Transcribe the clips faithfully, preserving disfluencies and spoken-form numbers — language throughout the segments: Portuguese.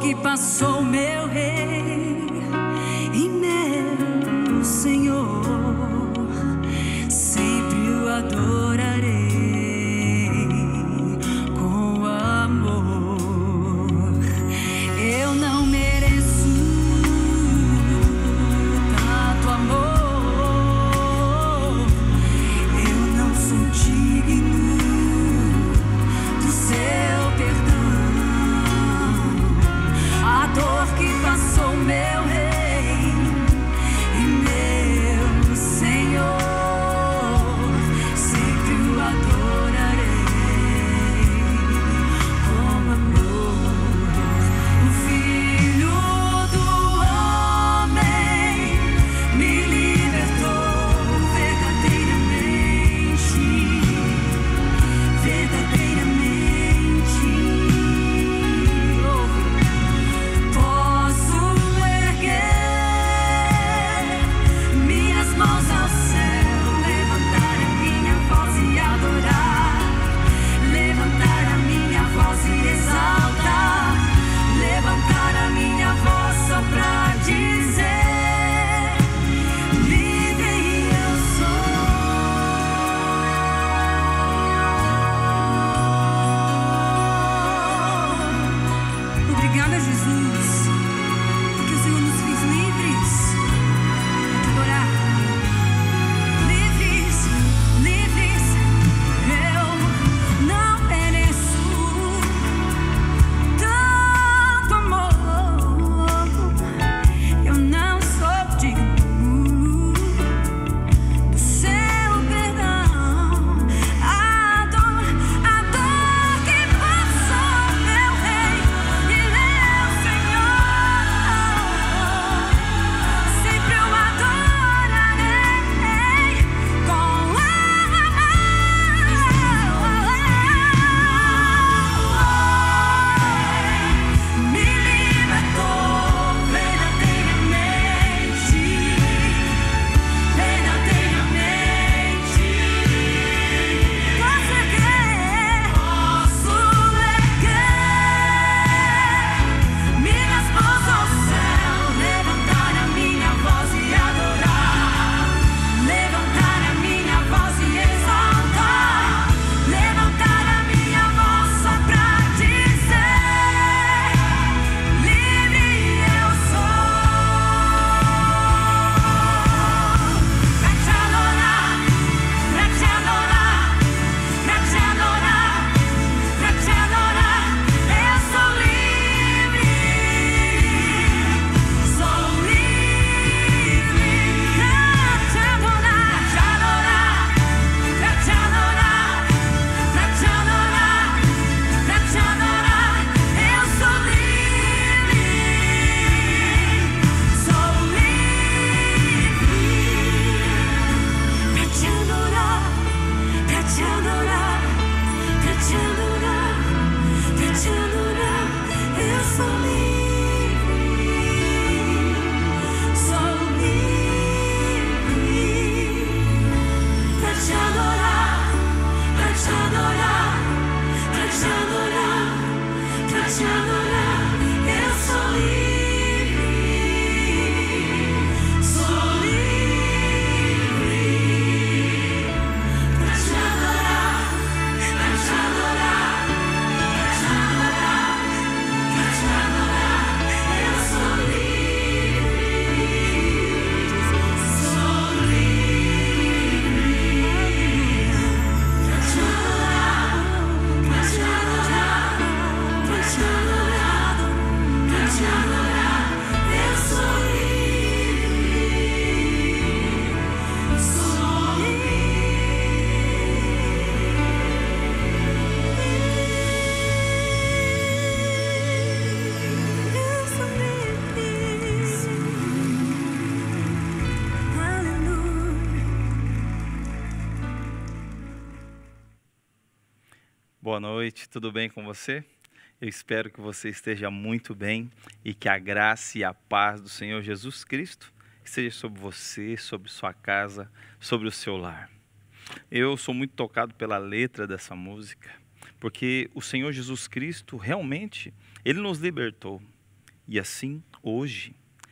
que passou, meu Rei e meu Senhor, sempre o adorarei com amor. Eu não mereço tanto amor, eu não sou digno do seu perdão. A dor que passou, meu Rei e meu Senhor, sempre o adorarei com amor. O Filho do Homem me libertou verdadeiramente, verdadeiramente. Posso erguer minhas mãos ao céu, levantar a minha voz e adorar, levantar a minha voz e exaltar, levantar a minha voz só pra dizer: livre eu sou. Obrigada, Jesus, porque o Senhor nos fez livres para te adorar. Livres, livres. Eu não mereço tanto amor, eu não sou digno do seu perdão. A dor, a dor que passou, meu Rei e meu Senhor, sempre eu adorarei com amor. Me libertou verdadeiramente, verdadeiramente. Posso erguer, posso erguer minhas mãos ao céu, levantar a minha voz e adorar, levantar a minha voz e exaltar, levantar a minha voz só pra dizer: livre eu sou. Pra te adorar, pra te adorar, pra te adorar, pra te adorar, eu sou livre, sou livre. Pra te adorar, te adorar, pra te adorar, pra te adorar, pra te adorar, eu sou livre, sou livre. Pra te adorar, pra te adorar, pra te adorar, pra te adorar, eu sou livre, sou livre. Pra te adorar, pra te adorar, pra te adorar, pra te adorar, eu sou livre, sou livre. Pra te adorar, pra te adorar, pra te adorar, pra te adorar, eu sou livre, sou livre. Pra te adorar, pra te adorar, pra te adorar, pra te adorar, eu sou livre, sou Boa noite, tudo bem com você? Eu espero que você esteja muito bem e que a graça e a paz do Senhor Jesus Cristo esteja sobre você, sobre sua casa, sobre o seu lar. Eu sou muito tocado pela letra dessa música, porque o Senhor Jesus Cristo realmente, Ele nos libertou. E assim, hoje,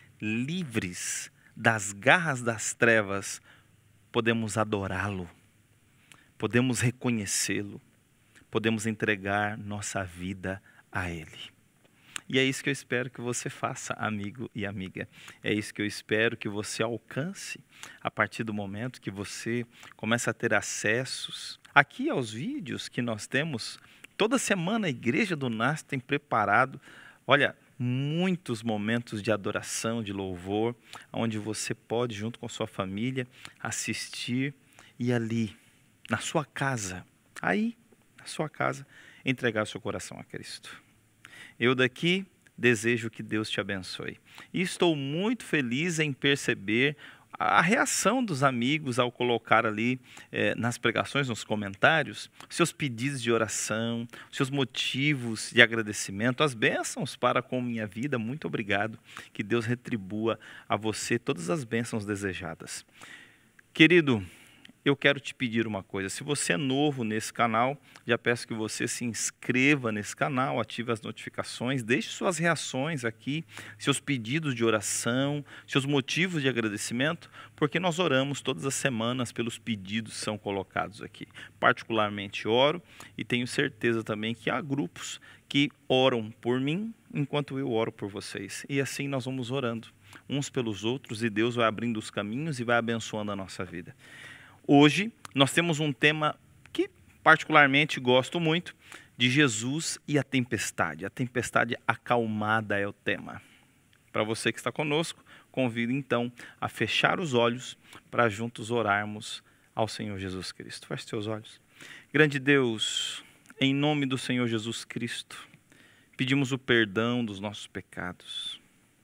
livres das garras das trevas, podemos adorá-lo, podemos reconhecê-lo, podemos entregar nossa vida a Ele. E é isso que eu espero que você faça, amigo e amiga. É isso que eu espero que você alcance a partir do momento que você começa a ter acessos aqui aos vídeos que nós temos. Toda semana a Igreja do N A S tem preparado, olha, muitos momentos de adoração, de louvor, onde você pode, junto com sua família, assistir e ali, na sua casa, aí, na sua casa, entregar seu coração a Cristo. Eu daqui desejo que Deus te abençoe. E estou muito feliz em perceber a reação dos amigos ao colocar ali eh, nas pregações, nos comentários, seus pedidos de oração, seus motivos de agradecimento, as bênçãos para com minha vida. Muito obrigado. Que Deus retribua a você todas as bênçãos desejadas. Querido, eu quero te pedir uma coisa. Se você é novo nesse canal, já peço que você se inscreva nesse canal, ative as notificações, deixe suas reações aqui, seus pedidos de oração, seus motivos de agradecimento, porque nós oramos todas as semanas pelos pedidos que são colocados aqui. Particularmente oro e tenho certeza também que há grupos que oram por mim enquanto eu oro por vocês. E assim nós vamos orando uns pelos outros e Deus vai abrindo os caminhos e vai abençoando a nossa vida. Hoje nós temos um tema que particularmente gosto muito, de Jesus e a tempestade. A tempestade acalmada é o tema. Para você que está conosco, convido então a fechar os olhos para juntos orarmos ao Senhor Jesus Cristo. Feche seus olhos. Grande Deus, em nome do Senhor Jesus Cristo, pedimos o perdão dos nossos pecados.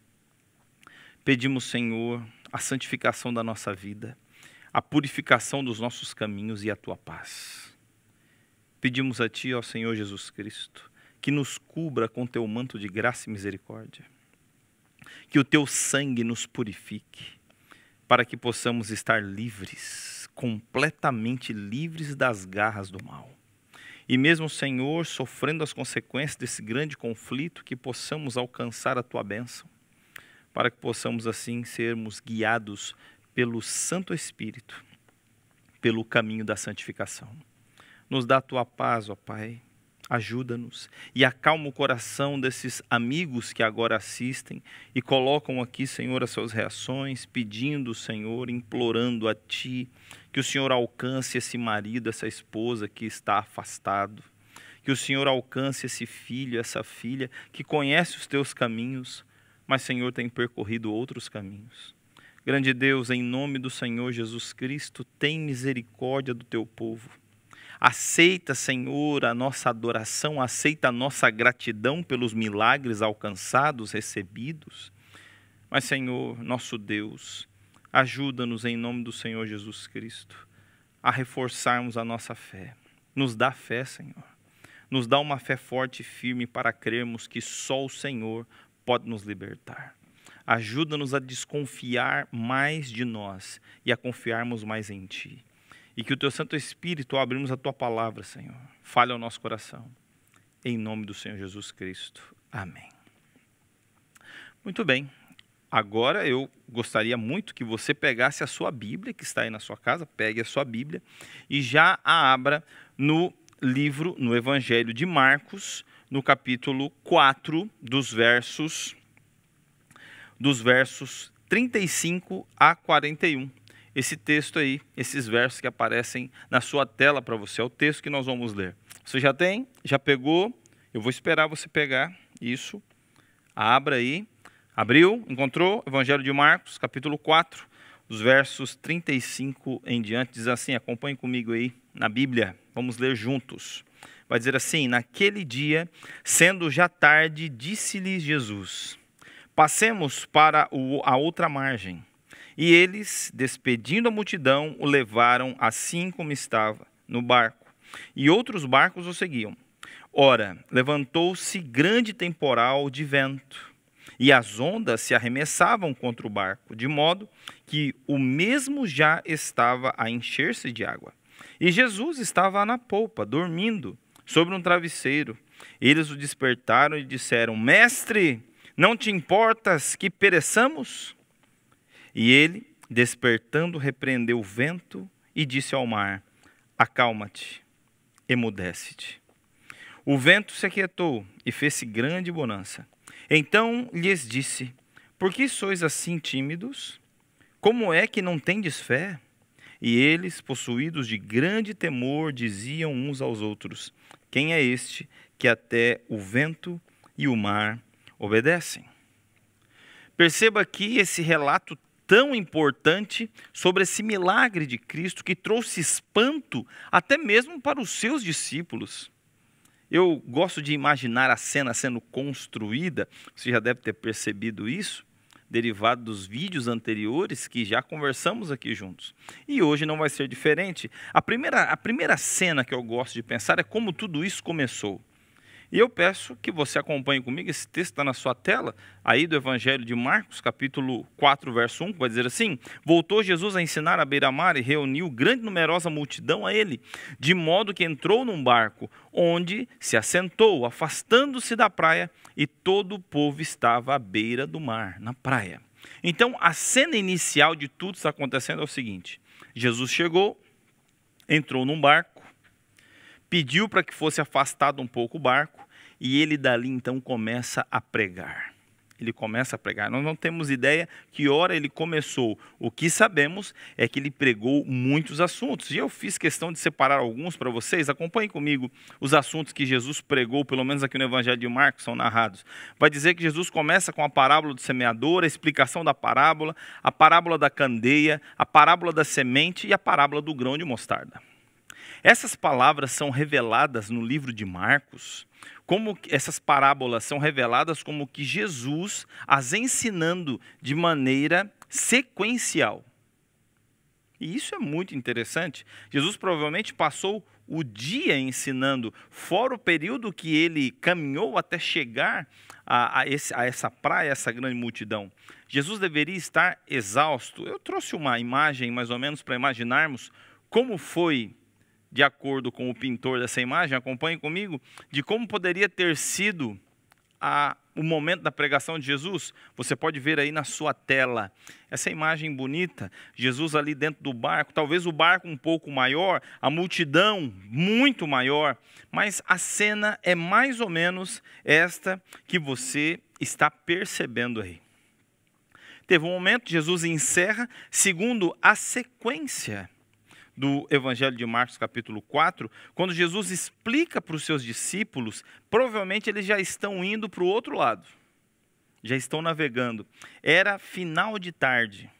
Pedimos, Senhor, a santificação da nossa vida, a purificação dos nossos caminhos e a Tua paz. Pedimos a Ti, ó Senhor Jesus Cristo, que nos cubra com Teu manto de graça e misericórdia, que o Teu sangue nos purifique, para que possamos estar livres, completamente livres das garras do mal. E mesmo, Senhor, sofrendo as consequências desse grande conflito, que possamos alcançar a Tua bênção, para que possamos assim sermos guiados pelo Santo Espírito, pelo caminho da santificação. Nos dá a Tua paz, ó Pai, ajuda-nos e acalma o coração desses amigos que agora assistem e colocam aqui, Senhor, as suas reações, pedindo, Senhor, implorando a Ti, que o Senhor alcance esse marido, essa esposa que está afastado, que o Senhor alcance esse filho, essa filha que conhece os Teus caminhos, mas, Senhor, tem percorrido outros caminhos. Grande Deus, em nome do Senhor Jesus Cristo, tem misericórdia do Teu povo. Aceita, Senhor, a nossa adoração, aceita a nossa gratidão pelos milagres alcançados, recebidos. Mas, Senhor, nosso Deus, ajuda-nos em nome do Senhor Jesus Cristo a reforçarmos a nossa fé. Nos dá fé, Senhor. Nos dá uma fé forte e firme para crermos que só o Senhor pode nos libertar. Ajuda-nos a desconfiar mais de nós e a confiarmos mais em Ti. E que o Teu Santo Espírito, ao abrirmos a Tua palavra, Senhor, fale ao nosso coração. Em nome do Senhor Jesus Cristo. Amém. Muito bem. Agora eu gostaria muito que você pegasse a sua Bíblia, que está aí na sua casa, pegue a sua Bíblia e já a abra no livro, no Evangelho de Marcos, no capítulo quatro, dos versos... dos versos trinta e cinco a quarenta e um. Esse texto aí, esses versos que aparecem na sua tela para você, é o texto que nós vamos ler. Você já tem? Já pegou? Eu vou esperar você pegar isso. Abra aí. Abriu? Encontrou? Evangelho de Marcos, capítulo quatro, os versos trinta e cinco em diante. Diz assim, acompanhe comigo aí na Bíblia. Vamos ler juntos. Vai dizer assim, naquele dia, sendo já tarde, disse-lhes Jesus: passemos para a outra margem. E eles, despedindo a multidão, o levaram assim como estava, no barco. E outros barcos o seguiam. Ora, levantou-se grande temporal de vento, e as ondas se arremessavam contra o barco, de modo que o mesmo já estava a encher-se de água. E Jesus estava na polpa, dormindo, sobre um travesseiro. Eles o despertaram e disseram: Mestre, Não te importas que pereçamos? E ele, despertando, repreendeu o vento e disse ao mar: acalma-te, emudece-te. O vento se aquietou e fez-se grande bonança. Então lhes disse: por que sois assim tímidos? Como é que não tendes fé? E eles, possuídos de grande temor, diziam uns aos outros: quem é este que até o vento e o mar obedecem? Perceba aqui esse relato tão importante sobre esse milagre de Cristo que trouxe espanto até mesmo para os seus discípulos. Eu gosto de imaginar a cena sendo construída, você já deve ter percebido isso, derivado dos vídeos anteriores que já conversamos aqui juntos. E hoje não vai ser diferente. A primeira, a primeira cena que eu gosto de pensar é como tudo isso começou. E eu peço que você acompanhe comigo, esse texto está na sua tela, aí do Evangelho de Marcos, capítulo quatro, verso um, que vai dizer assim: voltou Jesus a ensinar à beira-mar e reuniu grande numerosa multidão a ele, de modo que entrou num barco, onde se assentou, afastando-se da praia, e todo o povo estava à beira do mar, na praia. Então, a cena inicial de tudo está acontecendo é o seguinte: Jesus chegou, entrou num barco, pediu para que fosse afastado um pouco o barco, e ele dali então começa a pregar. Ele começa a pregar. Nós não temos ideia que hora ele começou. O que sabemos é que ele pregou muitos assuntos. E eu fiz questão de separar alguns para vocês. Acompanhem comigo os assuntos que Jesus pregou, pelo menos aqui no Evangelho de Marcos, são narrados. Vai dizer que Jesus começa com a parábola do semeador, a explicação da parábola, a parábola da candeia, a parábola da semente e a parábola do grão de mostarda. Essas palavras são reveladas no livro de Marcos, como essas parábolas são reveladas como que Jesus as ensinando de maneira sequencial. E isso é muito interessante. Jesus provavelmente passou o dia ensinando, fora o período que ele caminhou até chegar a, a, esse, a essa praia, essa grande multidão. Jesus deveria estar exausto. Eu trouxe uma imagem mais ou menos para imaginarmos como foi, de acordo com o pintor dessa imagem, acompanhe comigo, de como poderia ter sido a, o momento da pregação de Jesus. Você pode ver aí na sua tela essa imagem bonita, Jesus ali dentro do barco, talvez o barco um pouco maior, a multidão muito maior, mas a cena é mais ou menos esta que você está percebendo aí. Teve um momento, Jesus encerra, segundo a sequência do Evangelho de Marcos, capítulo quatro, quando Jesus explica para os seus discípulos, provavelmente eles já estão indo para o outro lado, já estão navegando. Era final de tarde,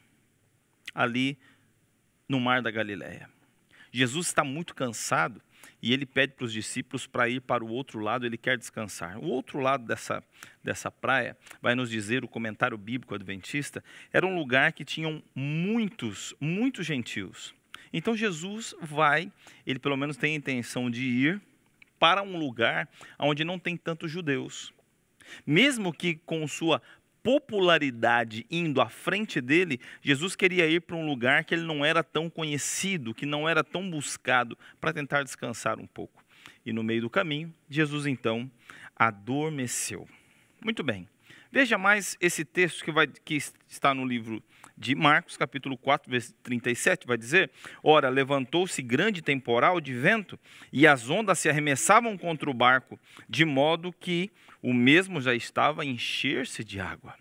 ali no mar da Galileia. Jesus está muito cansado e ele pede para os discípulos para ir para o outro lado, ele quer descansar. O outro lado dessa, dessa praia, vai nos dizer o comentário bíblico adventista, era um lugar que tinham muitos, muitos gentios. Então Jesus vai, ele pelo menos tem a intenção de ir para um lugar onde não tem tantos judeus. Mesmo que com sua popularidade indo à frente dele, Jesus queria ir para um lugar que ele não era tão conhecido, que não era tão buscado, para tentar descansar um pouco. E no meio do caminho, Jesus então adormeceu. Muito bem. Veja mais esse texto que, vai, que está no livro de Marcos, capítulo quatro, versículo trinta e sete, vai dizer: ora, levantou-se grande temporal de vento, e as ondas se arremessavam contra o barco, de modo que o mesmo já estava a encher-se de água.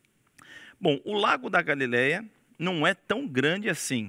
Bom, o lago da Galileia não é tão grande assim,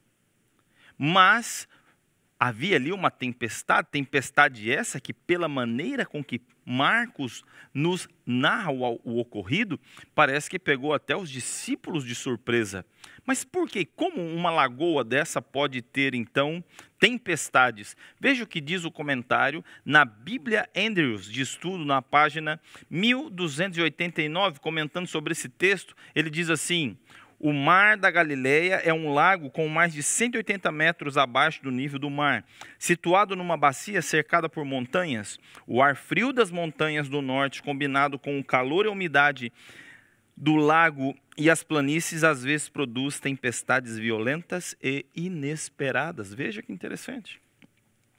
mas havia ali uma tempestade, tempestade essa que, pela maneira com que Marcos nos narra o, o ocorrido, parece que pegou até os discípulos de surpresa. Mas por quê? Como uma lagoa dessa pode ter, então, tempestades? Veja o que diz o comentário na Bíblia Andrews, de estudo, na página mil duzentos e oitenta e nove, comentando sobre esse texto, ele diz assim: o mar da Galileia é um lago com mais de cento e oitenta metros abaixo do nível do mar, situado numa bacia cercada por montanhas. O ar frio das montanhas do norte, combinado com o calor e a umidade do lago e as planícies, às vezes produz tempestades violentas e inesperadas. Veja que interessante.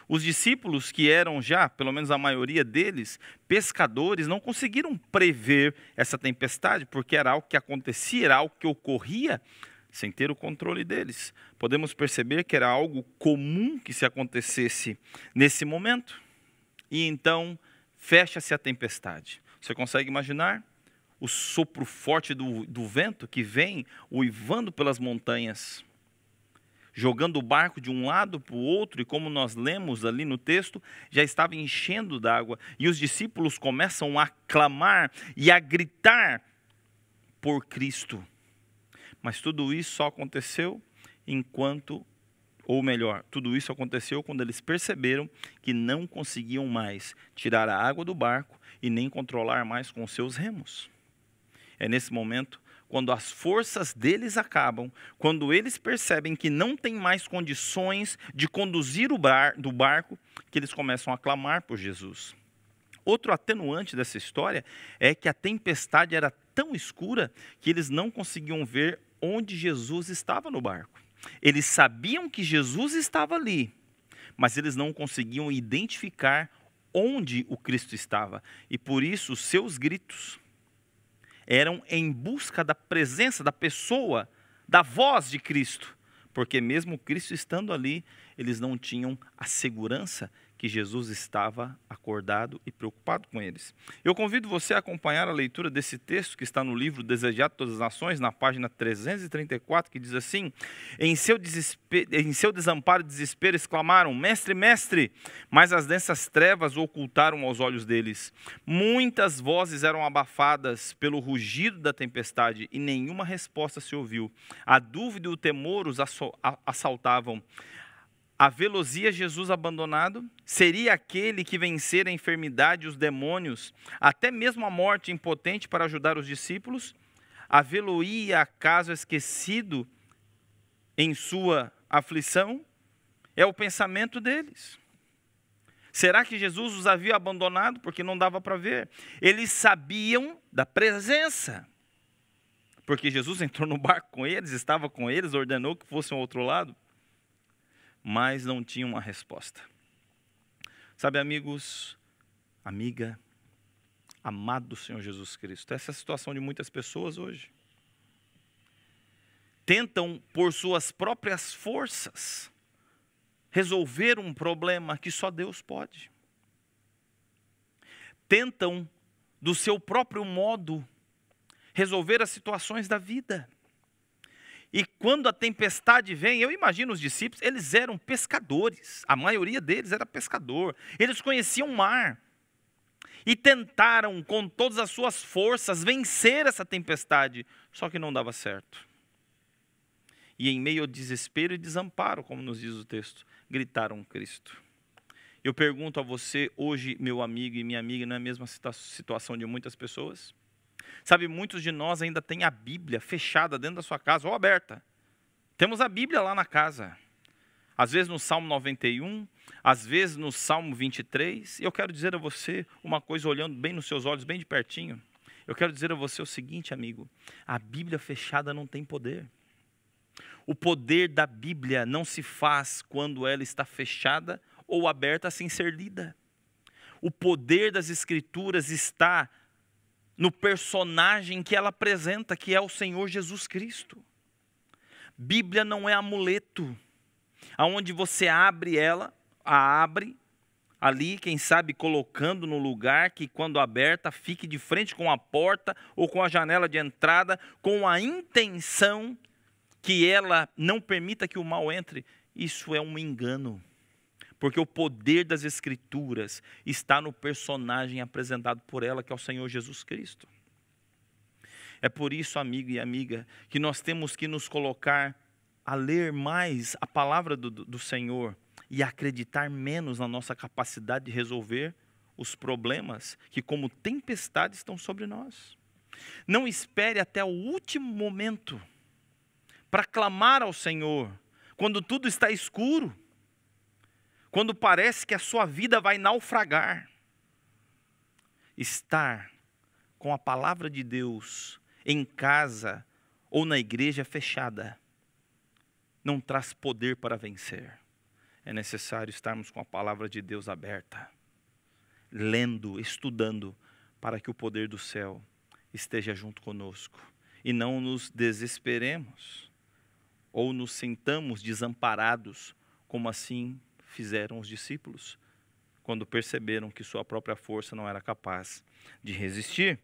Os discípulos, que eram já, pelo menos a maioria deles, pescadores, não conseguiram prever essa tempestade, porque era algo que acontecia, era algo que ocorria sem ter o controle deles. Podemos perceber que era algo comum que se acontecesse nesse momento. E então, fecha-se a tempestade. Você consegue imaginar o sopro forte do, do vento que vem uivando pelas montanhas, jogando o barco de um lado para o outro, e como nós lemos ali no texto, já estava enchendo d'água, e os discípulos começam a clamar e a gritar por Cristo. Mas tudo isso só aconteceu enquanto, ou melhor, tudo isso aconteceu quando eles perceberam que não conseguiam mais tirar a água do barco e nem controlar mais com seus remos. É nesse momento, quando as forças deles acabam, quando eles percebem que não tem mais condições de conduzir o bar, do barco, que eles começam a clamar por Jesus. Outro atenuante dessa história é que a tempestade era tão escura que eles não conseguiam ver onde Jesus estava no barco. Eles sabiam que Jesus estava ali, mas eles não conseguiam identificar onde o Cristo estava. E por isso os seus gritos eram em busca da presença, da pessoa, da voz de Cristo. Porque mesmo Cristo estando ali, eles não tinham a segurança que Jesus estava acordado e preocupado com eles. Eu convido você a acompanhar a leitura desse texto que está no livro Desejado de Todas as Nações, na página trezentos e trinta e quatro, que diz assim: em seu, desespero, em seu desamparo e desespero exclamaram, mestre, mestre, mas as densas trevas ocultaram aos olhos deles. Muitas vozes eram abafadas pelo rugido da tempestade e nenhuma resposta se ouviu. A dúvida e o temor os assaltavam. Havê-los-ia Jesus abandonado? Seria aquele que vencera a enfermidade e os demônios, até mesmo a morte, impotente para ajudar os discípulos? Havê-lo-ia acaso esquecido em sua aflição? É o pensamento deles. Será que Jesus os havia abandonado porque não dava para ver? Eles sabiam da presença, porque Jesus entrou no barco com eles, estava com eles, ordenou que fossem ao outro lado, mas não tinham uma resposta. Sabe, amigos, amiga, amado do Senhor Jesus Cristo, essa é a situação de muitas pessoas hoje. Tentam, por suas próprias forças, resolver um problema que só Deus pode. Tentam, do seu próprio modo, resolver as situações da vida. E quando a tempestade vem, eu imagino os discípulos, eles eram pescadores, a maioria deles era pescador, eles conheciam o mar, e tentaram com todas as suas forças vencer essa tempestade, só que não dava certo. E em meio ao desespero e desamparo, como nos diz o texto, gritaram Cristo. Eu pergunto a você hoje, meu amigo e minha amiga, não é a mesma situação de muitas pessoas? Sabe, muitos de nós ainda têm a Bíblia fechada dentro da sua casa ou aberta. Temos a Bíblia lá na casa. Às vezes no Salmo noventa e um, às vezes no Salmo vinte e três. E eu quero dizer a você uma coisa, olhando bem nos seus olhos, bem de pertinho. Eu quero dizer a você o seguinte, amigo. A Bíblia fechada não tem poder. O poder da Bíblia não se faz quando ela está fechada ou aberta sem ser lida. O poder das Escrituras está no personagem que ela apresenta, que é o Senhor Jesus Cristo. Bíblia não é amuleto, aonde você abre ela, a abre, ali, quem sabe, colocando no lugar que, quando aberta, fique de frente com a porta ou com a janela de entrada, com a intenção que ela não permita que o mal entre. Isso é um engano. Porque o poder das Escrituras está no personagem apresentado por ela, que é o Senhor Jesus Cristo. É por isso, amigo e amiga, que nós temos que nos colocar a ler mais a palavra do, do Senhor e acreditar menos na nossa capacidade de resolver os problemas que, como tempestade, estão sobre nós. Não espere até o último momento para clamar ao Senhor, quando tudo está escuro, quando parece que a sua vida vai naufragar. Estar com a palavra de Deus em casa ou na igreja fechada não traz poder para vencer. é necessário estarmos com a palavra de Deus aberta, lendo, estudando, para que o poder do céu esteja junto conosco. E não nos desesperemos, ou nos sintamos desamparados, como assim fizeram os discípulos, quando perceberam que sua própria força não era capaz de resistir.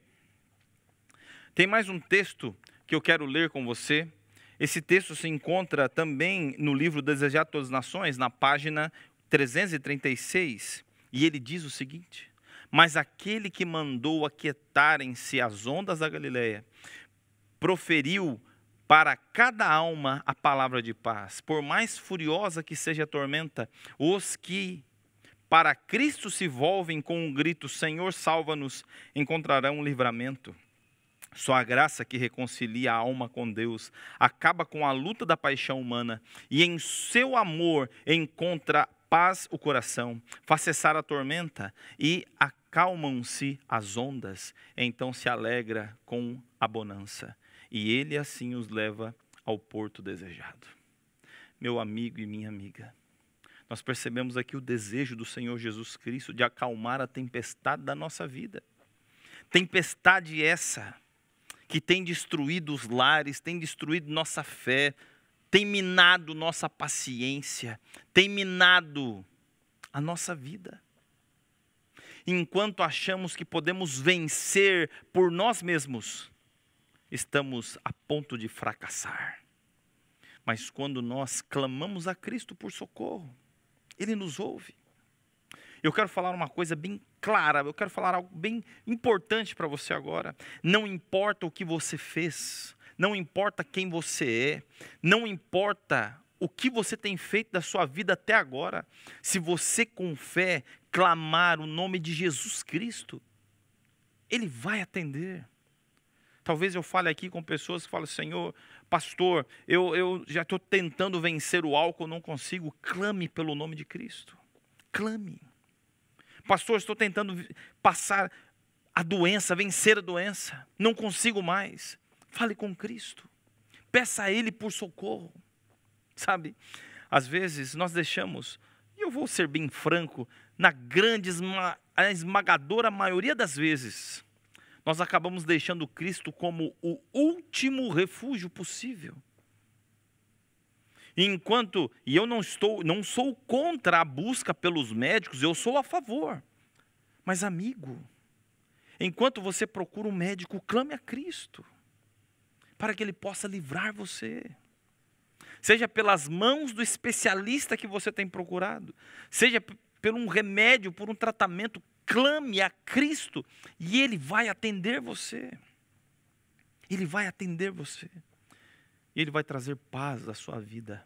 Tem mais um texto que eu quero ler com você. Esse texto se encontra também no livro Desejar Todas as Nações, na página trezentos e trinta e seis, e ele diz o seguinte: mas aquele que mandou aquietarem-se as ondas da Galileia, proferiu para cada alma a palavra de paz. Por mais furiosa que seja a tormenta, os que para Cristo se volvem com um grito, Senhor, salva-nos, encontrarão um livramento. Só a graça que reconcilia a alma com Deus, acaba com a luta da paixão humana, e em seu amor encontra paz o coração, faz cessar a tormenta e acalmam-se as ondas, então se alegra com a bonança, e ele assim os leva ao porto desejado. Meu amigo e minha amiga, nós percebemos aqui o desejo do Senhor Jesus Cristo de acalmar a tempestade da nossa vida. Tempestade essa que tem destruído os lares, tem destruído nossa fé, tem minado nossa paciência, tem minado a nossa vida. Enquanto achamos que podemos vencer por nós mesmos, estamos a ponto de fracassar. Mas quando nós clamamos a Cristo por socorro, Ele nos ouve. Eu quero falar uma coisa bem clara, eu quero falar algo bem importante para você agora. Não importa o que você fez, não importa quem você é, não importa o que você tem feito da sua vida até agora, se você com fé clamar o nome de Jesus Cristo, Ele vai atender. Talvez eu fale aqui com pessoas que falam, Senhor, pastor, eu, eu já estou tentando vencer o álcool, não consigo. Clame pelo nome de Cristo, clame. Pastor, estou tentando passar a doença, vencer a doença, não consigo mais. Fale com Cristo, peça a Ele por socorro. Sabe, às vezes nós deixamos, e eu vou ser bem franco, na grande, esma, a esmagadora maioria das vezes, nós acabamos deixando Cristo como o último refúgio possível. Enquanto, e eu não estou, não sou contra a busca pelos médicos, eu sou a favor. Mas amigo, enquanto você procura um médico, clame a Cristo, para que Ele possa livrar você. Seja pelas mãos do especialista que você tem procurado, seja por um remédio, por um tratamento, clame a Cristo e Ele vai atender você. Ele vai atender você. E Ele vai trazer paz à sua vida.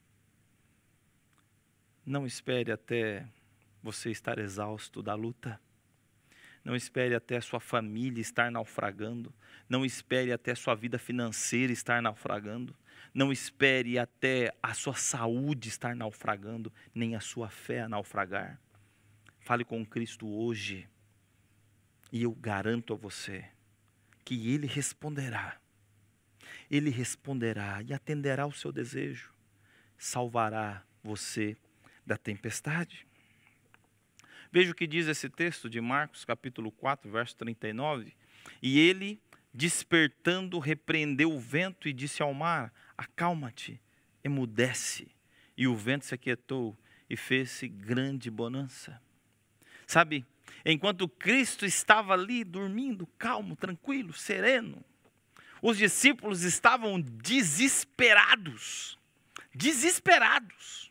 Não espere até você estar exausto da luta. Não espere até a sua família estar naufragando. Não espere até a sua vida financeira estar naufragando. Não espere até a sua saúde estar naufragando, nem a sua fé a naufragar. Fale com Cristo hoje. E eu garanto a você que Ele responderá. Ele responderá e atenderá ao seu desejo. Salvará você da tempestade. Veja o que diz esse texto de Marcos, capítulo quatro, verso trinta e nove. E ele, despertando, repreendeu o vento e disse ao mar, acalma-te, emudece. E o vento se aquietou e fez-se grande bonança. Sabe, enquanto Cristo estava ali dormindo, calmo, tranquilo, sereno, os discípulos estavam desesperados, desesperados.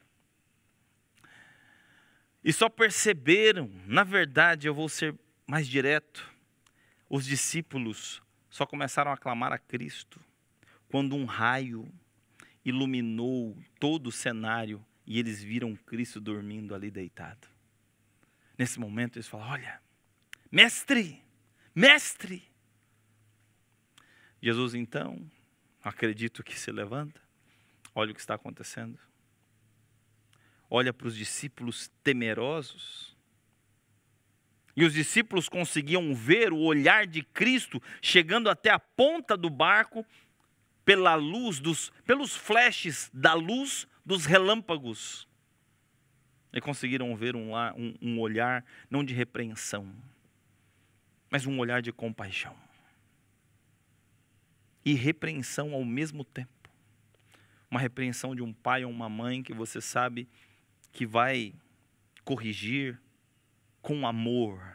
E só perceberam, na verdade, eu vou ser mais direto, os discípulos só começaram a clamar a Cristo quando um raio iluminou todo o cenário e eles viram Cristo dormindo ali deitado. Nesse momento eles falaram, olha, mestre, mestre. Jesus então, acredito que se levanta, olha o que está acontecendo. Olha para os discípulos temerosos. E os discípulos conseguiam ver o olhar de Cristo chegando até a ponta do barco pela luz dos, pelos flashes da luz dos relâmpagos. E conseguiram ver um, um, um olhar não de repreensão, mas um olhar de compaixão. E repreensão ao mesmo tempo. Uma repreensão de um pai ou uma mãe que você sabe que vai corrigir com amor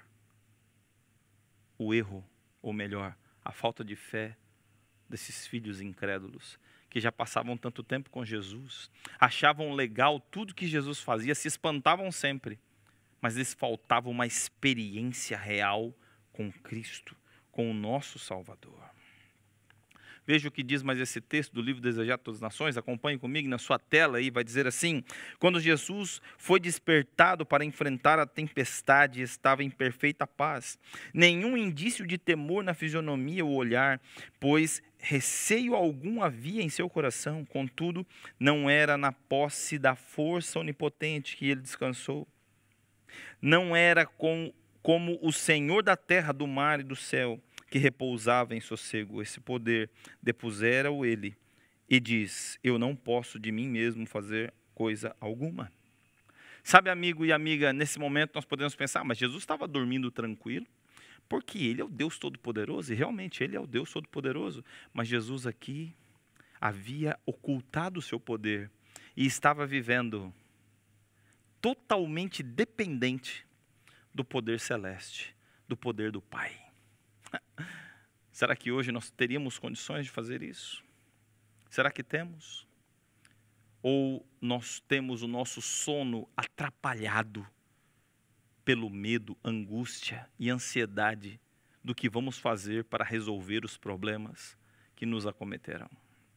o erro, ou melhor, a falta de fé desses filhos incrédulos, que já passavam tanto tempo com Jesus, achavam legal tudo que Jesus fazia, se espantavam sempre, mas lhes faltava uma experiência real com Cristo, com o nosso Salvador. Veja o que diz mais esse texto do livro Desejado de Todas as Nações, acompanhe comigo na sua tela aí, vai dizer assim: quando Jesus foi despertado para enfrentar a tempestade, estava em perfeita paz. Nenhum indício de temor na fisionomia ou olhar, pois receio algum havia em seu coração. Contudo, não era na posse da força onipotente que ele descansou. Não era com, como o Senhor da terra, do mar e do céu, que repousava em sossego. Esse poder depusera-o ele, e diz: eu não posso de mim mesmo fazer coisa alguma. Sabe, amigo e amiga, nesse momento nós podemos pensar, mas Jesus estava dormindo tranquilo, porque ele é o Deus Todo-Poderoso, e realmente ele é o Deus Todo-Poderoso, mas Jesus aqui havia ocultado o seu poder, e estava vivendo totalmente dependente do poder celeste, do poder do Pai. Será que hoje nós teríamos condições de fazer isso? Será que temos? Ou nós temos o nosso sono atrapalhado pelo medo, angústia e ansiedade do que vamos fazer para resolver os problemas que nos acometerão?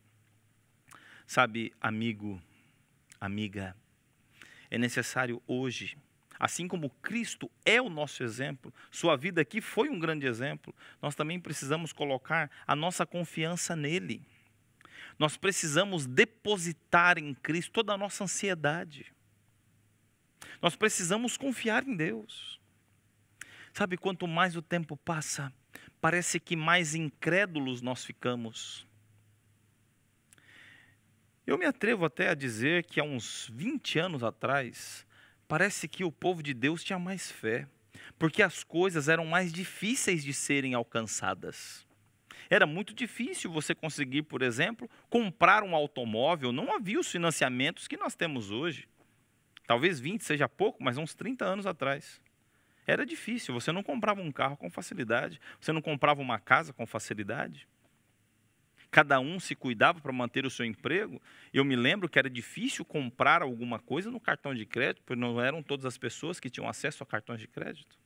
Sabe, amigo, amiga, é necessário hoje, assim como Cristo é o nosso exemplo, sua vida aqui foi um grande exemplo, nós também precisamos colocar a nossa confiança nele. Nós precisamos depositar em Cristo toda a nossa ansiedade. Nós precisamos confiar em Deus. Sabe, quanto mais o tempo passa, parece que mais incrédulos nós ficamos. Eu me atrevo até a dizer que há uns vinte anos atrás, parece que o povo de Deus tinha mais fé, porque as coisas eram mais difíceis de serem alcançadas. Era muito difícil você conseguir, por exemplo, comprar um automóvel. Não havia os financiamentos que nós temos hoje. Talvez vinte seja pouco, mas uns trinta anos atrás. Era difícil, você não comprava um carro com facilidade, você não comprava uma casa com facilidade. Cada um se cuidava para manter o seu emprego. Eu me lembro que era difícil comprar alguma coisa no cartão de crédito, porque não eram todas as pessoas que tinham acesso a cartões de crédito.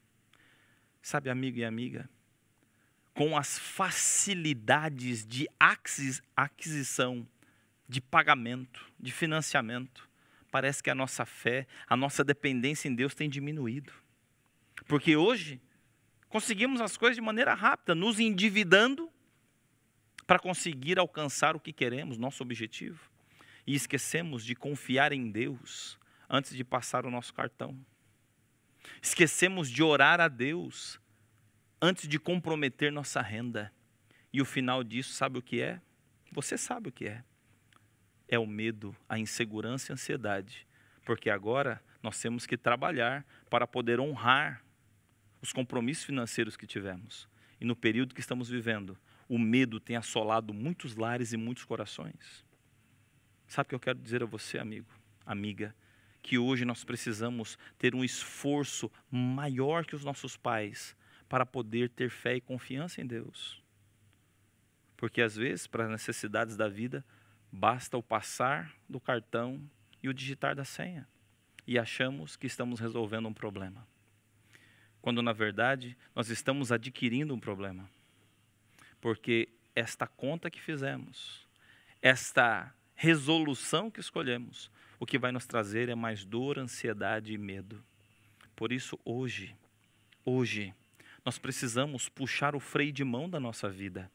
Sabe, amigo e amiga, com as facilidades de aquisição, de pagamento, de financiamento, parece que a nossa fé, a nossa dependência em Deus tem diminuído. Porque hoje, conseguimos as coisas de maneira rápida, nos endividando para conseguir alcançar o que queremos, nosso objetivo. E esquecemos de confiar em Deus antes de passar o nosso cartão. Esquecemos de orar a Deus antes de comprometer nossa renda. E o final disso, sabe o que é? Você sabe o que é. É o medo, a insegurança e a ansiedade. Porque agora nós temos que trabalhar para poder honrar os compromissos financeiros que tivemos. E no período que estamos vivendo, o medo tem assolado muitos lares e muitos corações. Sabe o que eu quero dizer a você, amigo, amiga? Que hoje nós precisamos ter um esforço maior que os nossos pais para poder ter fé e confiança em Deus. Porque às vezes, para as necessidades da vida, basta o passar do cartão e o digitar da senha. E achamos que estamos resolvendo um problema. Quando na verdade nós estamos adquirindo um problema. Porque esta conta que fizemos, esta resolução que escolhemos, o que vai nos trazer é mais dor, ansiedade e medo. Por isso hoje, hoje, nós precisamos puxar o freio de mão da nossa vida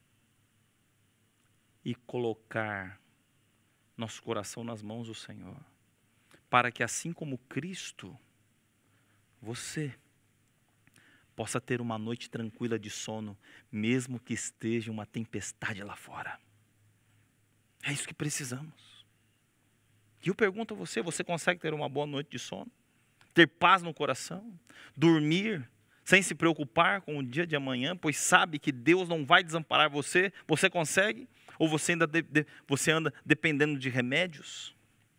e colocar nosso coração nas mãos do Senhor, para que assim como Cristo, você possa ter uma noite tranquila de sono, mesmo que esteja uma tempestade lá fora. É isso que precisamos. E eu pergunto a você, você consegue ter uma boa noite de sono? Ter paz no coração? Dormir sem se preocupar com o dia de amanhã, pois sabe que Deus não vai desamparar você? Você consegue? Ou você, ainda de, de, você anda dependendo de remédios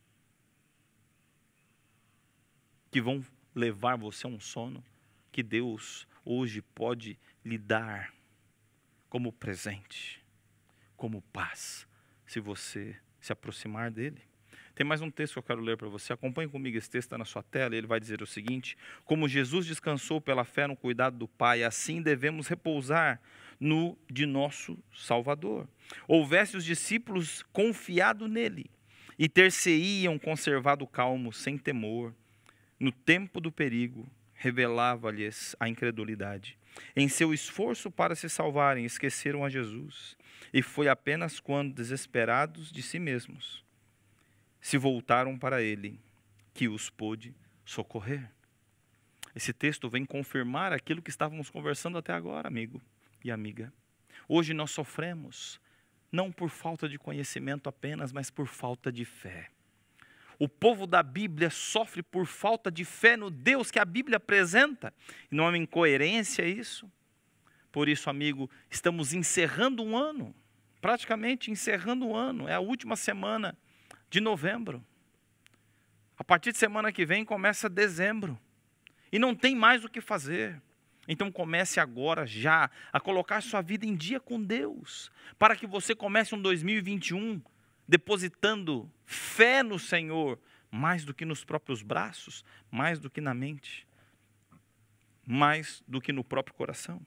que vão levar você a um sono que Deus hoje pode lhe dar como presente, como paz, se você se aproximar dele? Tem mais um texto que eu quero ler para você. Acompanhe comigo, esse texto está na sua tela. Ele vai dizer o seguinte: como Jesus descansou pela fé no cuidado do Pai, assim devemos repousar no de nosso Salvador. Houvesse os discípulos confiado nele, e ter-se-iam conservado calmos, sem temor, no tempo do perigo, revelava-lhes a incredulidade. Em seu esforço para se salvarem, esqueceram a Jesus, e foi apenas quando, desesperados de si mesmos, se voltaram para ele, que os pôde socorrer. Esse texto vem confirmar aquilo que estávamos conversando até agora, amigo e amiga. Hoje nós sofremos, não por falta de conhecimento apenas, mas por falta de fé. O povo da Bíblia sofre por falta de fé no Deus que a Bíblia apresenta. E não é uma incoerência isso? Por isso, amigo, estamos encerrando um ano, praticamente encerrando o ano, é a última semana de novembro. A partir de semana que vem começa dezembro. E não tem mais o que fazer. Então comece agora já a colocar sua vida em dia com Deus, para que você comece um dois mil e vinte e um depositando fé no Senhor, mais do que nos próprios braços, mais do que na mente, mais do que no próprio coração.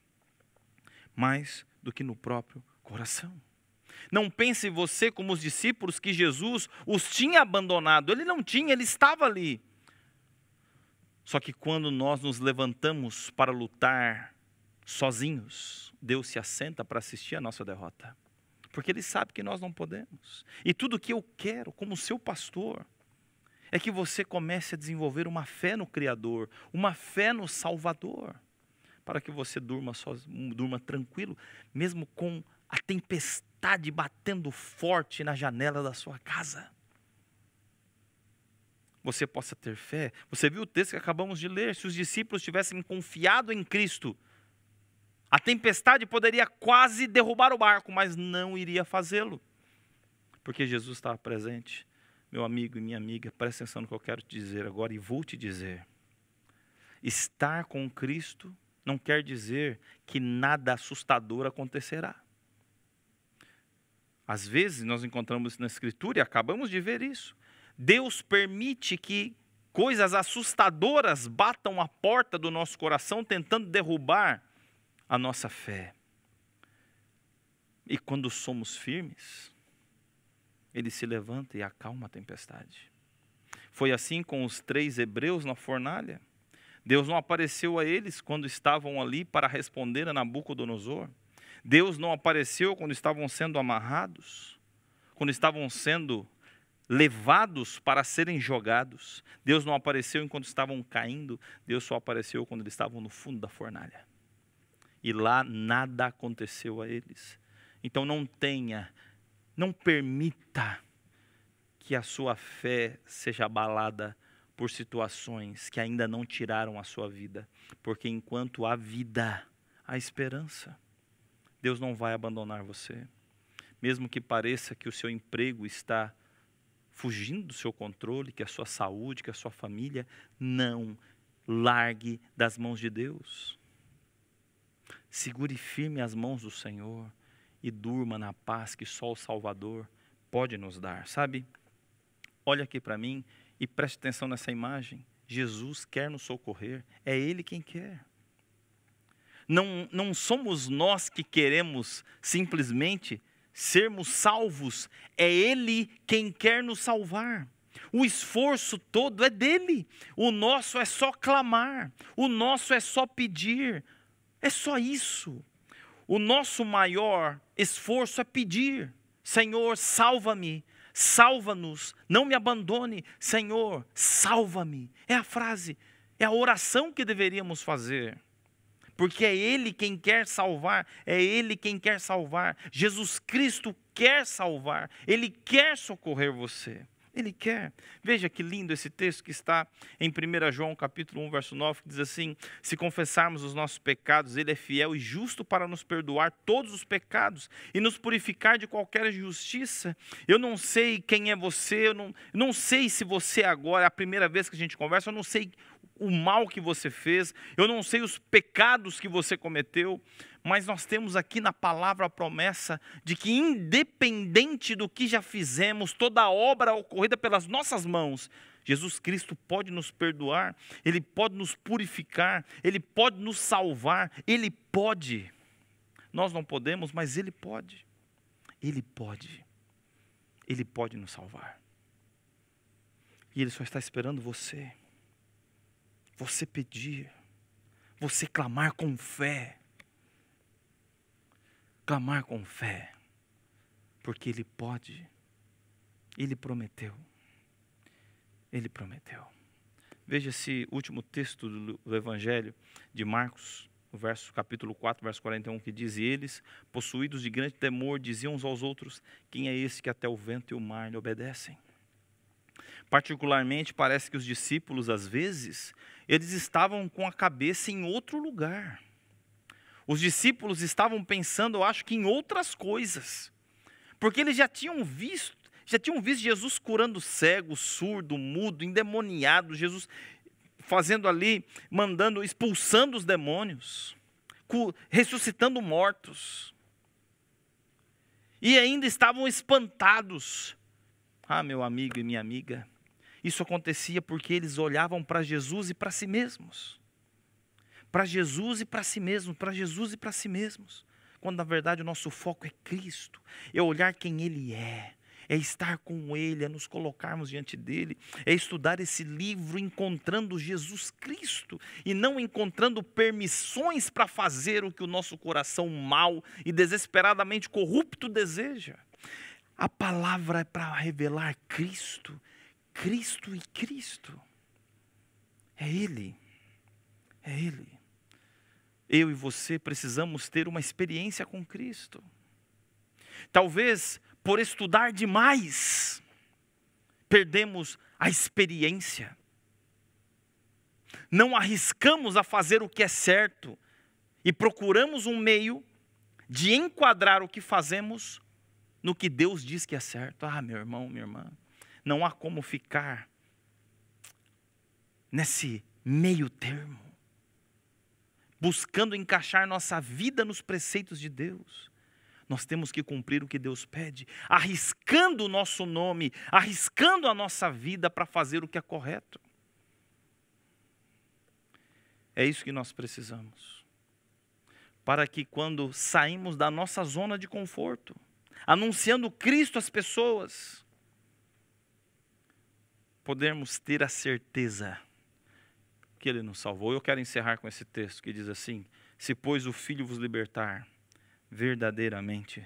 Mais do que no próprio coração. Não pense você como os discípulos que Jesus os tinha abandonado. Ele não tinha, ele estava ali. Só que quando nós nos levantamos para lutar sozinhos, Deus se assenta para assistir a nossa derrota. Porque Ele sabe que nós não podemos. E tudo que eu quero como seu pastor é que você comece a desenvolver uma fé no Criador, uma fé no Salvador, para que você durma, sozinho, durma tranquilo, mesmo com a tempestade batendo forte na janela da sua casa. Você possa ter fé. Você viu o texto que acabamos de ler? Se os discípulos tivessem confiado em Cristo, a tempestade poderia quase derrubar o barco, mas não iria fazê-lo, porque Jesus estava presente. Meu amigo e minha amiga, presta atenção no que eu quero te dizer agora e vou te dizer. Estar com Cristo não quer dizer que nada assustador acontecerá. Às vezes nós encontramos na Escritura e acabamos de ver isso. Deus permite que coisas assustadoras batam a porta do nosso coração, tentando derrubar a nossa fé. E quando somos firmes, Ele se levanta e acalma a tempestade. Foi assim com os três hebreus na fornalha. Deus não apareceu a eles quando estavam ali para responder a Nabucodonosor. Deus não apareceu quando estavam sendo amarrados, quando estavam sendo levados para serem jogados. Deus não apareceu enquanto estavam caindo. Deus só apareceu quando eles estavam no fundo da fornalha. E lá nada aconteceu a eles. Então não tenha, não permita que a sua fé seja abalada por situações que ainda não tiraram a sua vida. Porque enquanto há vida, há esperança. Deus não vai abandonar você. Mesmo que pareça que o seu emprego está fugindo do seu controle, que a sua saúde, que a sua família, não largue das mãos de Deus. Segure firme as mãos do Senhor e durma na paz que só o Salvador pode nos dar. Sabe? Olha aqui para mim e preste atenção nessa imagem. Jesus quer nos socorrer, é Ele quem quer. Não, não somos nós que queremos simplesmente sermos salvos, é Ele quem quer nos salvar. O esforço todo é dele, o nosso é só clamar, o nosso é só pedir, é só isso. O nosso maior esforço é pedir: Senhor, salva-me, salva-nos, não me abandone, Senhor, salva-me. É a frase, é a oração que deveríamos fazer. Porque é Ele quem quer salvar, é Ele quem quer salvar. Jesus Cristo quer salvar, Ele quer socorrer você. Ele quer. Veja que lindo esse texto que está em primeira João capítulo um, verso nove, que diz assim: se confessarmos os nossos pecados, Ele é fiel e justo para nos perdoar todos os pecados e nos purificar de qualquer injustiça. Eu não sei quem é você, eu não, não sei se você agora, é a primeira vez que a gente conversa, eu não sei o mal que você fez, eu não sei os pecados que você cometeu, mas nós temos aqui na palavra a promessa de que, independente do que já fizemos, toda obra ocorrida pelas nossas mãos, Jesus Cristo pode nos perdoar, Ele pode nos purificar, Ele pode nos salvar, Ele pode. Nós não podemos, mas Ele pode. Ele pode. Ele pode nos salvar. E Ele só está esperando você. Você pedir, você clamar com fé, clamar com fé, porque Ele pode, Ele prometeu, Ele prometeu. Veja esse último texto do, do Evangelho de Marcos, o verso, capítulo quatro, verso quarenta e um, que diz: e eles, possuídos de grande temor, diziam uns aos outros: quem é esse que até o vento e o mar lhe obedecem? Particularmente, parece que os discípulos, às vezes, eles estavam com a cabeça em outro lugar. Os discípulos estavam pensando, eu acho que em outras coisas. Porque eles já tinham visto, já tinham visto Jesus curando cego, surdo, mudo, endemoniado, Jesus fazendo ali, mandando, expulsando os demônios, ressuscitando mortos. E ainda estavam espantados. Ah, meu amigo e minha amiga, isso acontecia porque eles olhavam para Jesus e para si mesmos. Para Jesus e para si mesmos, para Jesus e para si mesmos. Quando na verdade o nosso foco é Cristo, é olhar quem Ele é, é estar com Ele, é nos colocarmos diante dEle, é estudar esse livro encontrando Jesus Cristo e não encontrando permissões para fazer o que o nosso coração mau e desesperadamente corrupto deseja. A palavra é para revelar Cristo, Cristo e Cristo. É Ele, é Ele. Eu e você precisamos ter uma experiência com Cristo. Talvez por estudar demais, perdemos a experiência. Não arriscamos a fazer o que é certo e procuramos um meio de enquadrar o que fazemos no que Deus diz que é certo. Ah, meu irmão, minha irmã, não há como ficar nesse meio termo, buscando encaixar nossa vida nos preceitos de Deus. Nós temos que cumprir o que Deus pede, arriscando o nosso nome, arriscando a nossa vida para fazer o que é correto. É isso que nós precisamos, para que quando saímos da nossa zona de conforto, anunciando Cristo às pessoas, podemos ter a certeza que Ele nos salvou. Eu quero encerrar com esse texto que diz assim: se pois o Filho vos libertar, verdadeiramente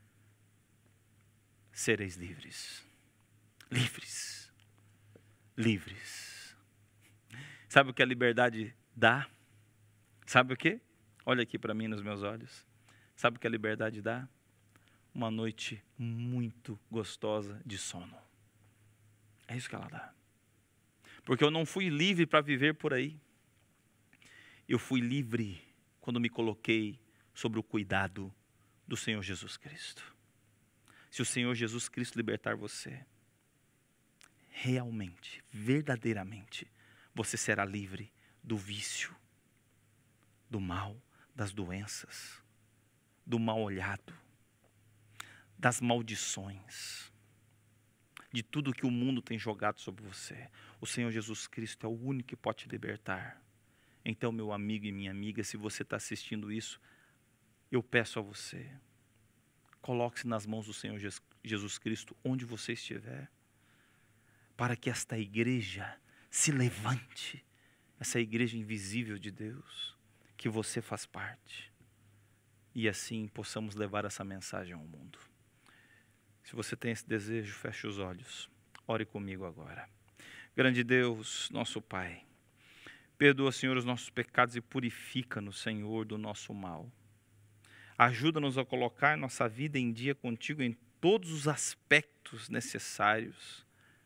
sereis livres. Livres. Livres. Sabe o que a liberdade dá? Sabe o que? Olha aqui para mim nos meus olhos. Sabe o que a liberdade dá? Uma noite muito gostosa de sono. É isso que ela dá. Porque eu não fui livre para viver por aí. Eu fui livre quando me coloquei sobre o cuidado do Senhor Jesus Cristo. Se o Senhor Jesus Cristo libertar você, realmente, verdadeiramente, você será livre do vício, do mal, das doenças, do mal olhado, das maldições, de tudo que o mundo tem jogado sobre você. O Senhor Jesus Cristo é o único que pode te libertar. Então, meu amigo e minha amiga, se você está assistindo isso, eu peço a você, coloque-se nas mãos do Senhor Jesus Cristo, onde você estiver, para que esta igreja se levante, essa igreja invisível de Deus, que você faz parte, e assim possamos levar essa mensagem ao mundo. Se você tem esse desejo, feche os olhos, ore comigo agora. Grande Deus, nosso Pai, perdoa, Senhor, os nossos pecados e purifica-nos, Senhor, do nosso mal. Ajuda-nos a colocar nossa vida em dia contigo em todos os aspectos necessários.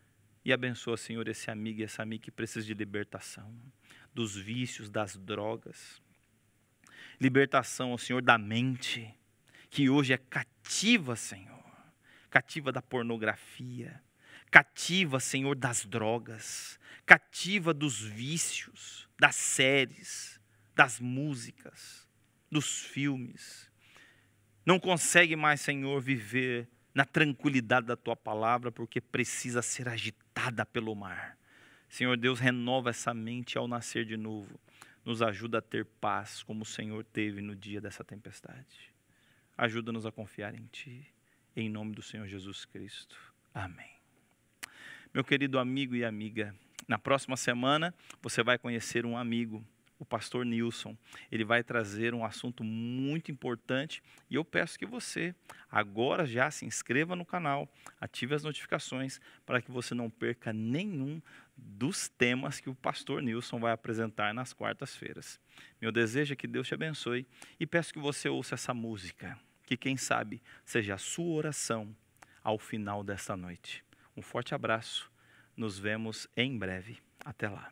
E abençoa, Senhor, esse amigo e essa amiga que precisa de libertação dos vícios, das drogas. Libertação, ó Senhor, da mente, que hoje é cativa, Senhor. Cativa da pornografia. Cativa, Senhor, das drogas. Cativa dos vícios, das séries, das músicas, dos filmes. Não consegue mais, Senhor, viver na tranquilidade da Tua palavra, porque precisa ser agitada pelo mar. Senhor Deus, renova essa mente ao nascer de novo. Nos ajuda a ter paz, como o Senhor teve no dia dessa tempestade. Ajuda-nos a confiar em Ti, em nome do Senhor Jesus Cristo. Amém. Meu querido amigo e amiga, na próxima semana você vai conhecer um amigo, o pastor Nilson. Ele vai trazer um assunto muito importante e eu peço que você agora já se inscreva no canal, ative as notificações para que você não perca nenhum dos temas que o pastor Nilson vai apresentar nas quartas-feiras. Meu desejo é que Deus te abençoe e peço que você ouça essa música, que quem sabe seja a sua oração ao final desta noite. Um forte abraço, nos vemos em breve. Até lá.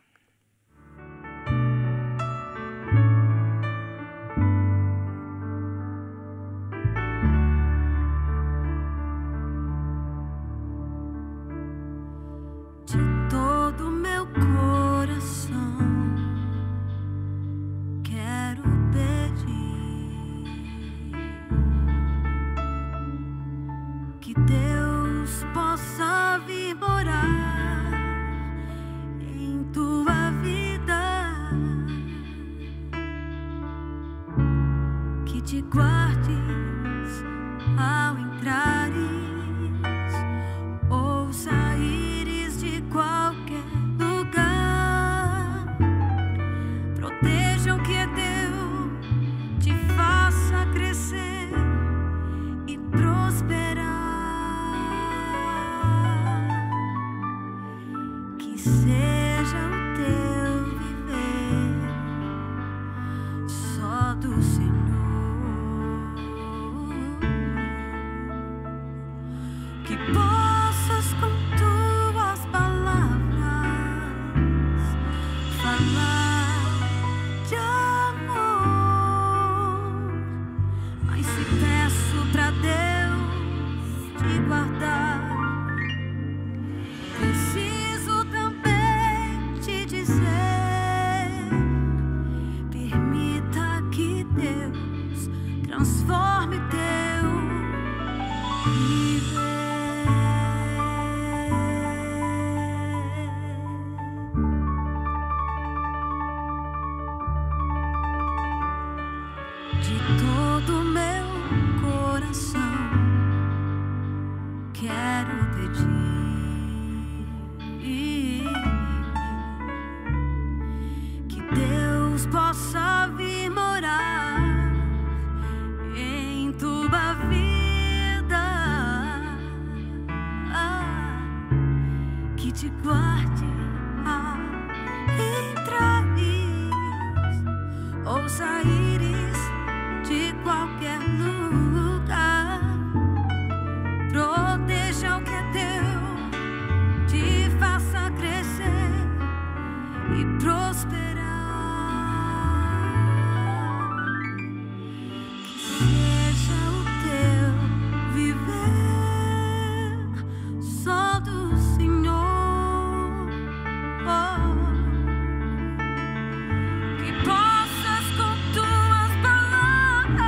Te guardes ao entrares ou saíres de qualquer lugar. Proteja o que é teu, te faça crescer e prosperar. Que seja o teu viver só do Senhor. Que possas com tuas palavras falar de amor. Mas se peço pra Deus te guardar, preciso também te dizer: permita que Deus transforme teu viver. De todo meu coração quero pedir que Deus possa vir morar em tua vida, que te guarde ao entrares ou saíres de qualquer lugar. Proteja o que é teu, te faça crescer e prosperar. Que seja o teu viver só do Senhor. Oh. Que possas com tuas palavras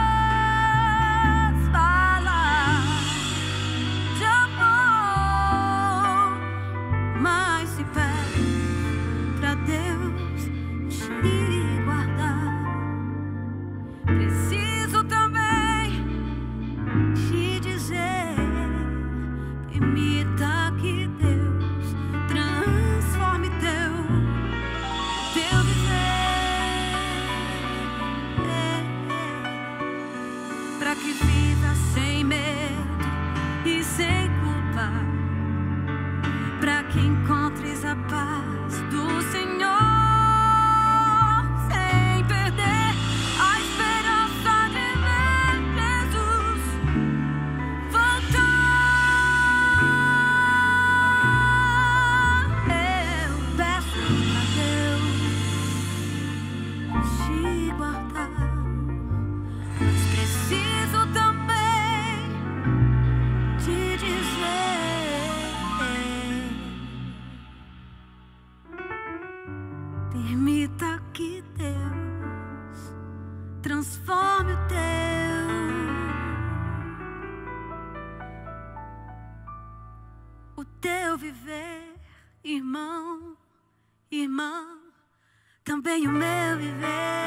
falar de amor, mas se pede pra Deus te guardar. Preciso também te dizer: permita que Deus transforme teu, teu viver, pra que viva sem medo e sem culpa, pra que encontres a paz do Senhor. para que Deus transforme o teu. O teu viver, irmão, irmã, também o meu viver.